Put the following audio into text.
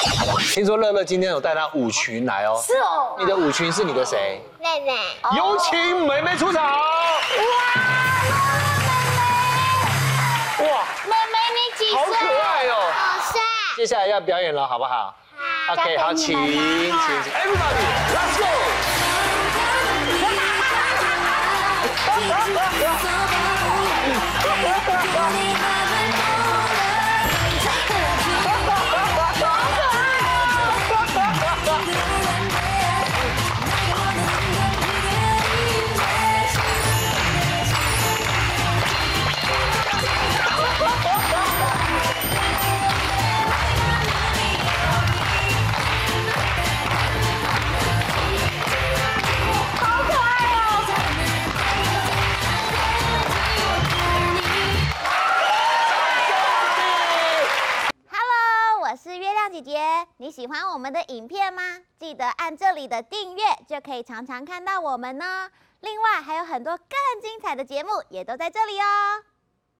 听说乐乐今天有带她舞群来哦。 是哦。 你的舞群是你的谁？ 妹妹。 有请妹妹出场。哇， 妹妹你几岁？ 好可爱哦。 5岁。 接下来要表演了，好不好？ 好。 OK， 好，请 Everybody，Let's go。 姐姐，你喜欢我们的影片吗？记得按这里的订阅，就可以常常看到我们哦。另外还有很多更精彩的节目也都在这里哦。